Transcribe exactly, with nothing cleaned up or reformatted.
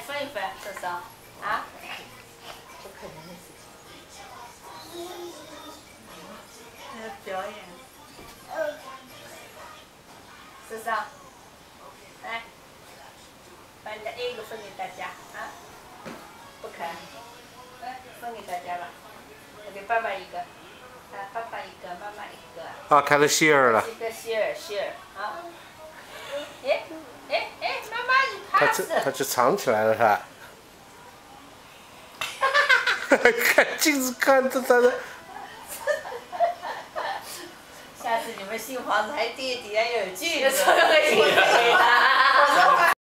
分一分，是不是啊？啊？不可能的事情。表演。是不是啊？来，把你的 A 个分给大家啊？不可能。来，分给大家了。我给爸爸一个，啊，爸爸一个，妈妈一个。 啊，开始 share 了。 一个 share share 啊。哎哎哎，妈妈你 pass。 他这他就藏起来了，他。看镜子看着他的。 下次你们新房子还垫底下有镜子。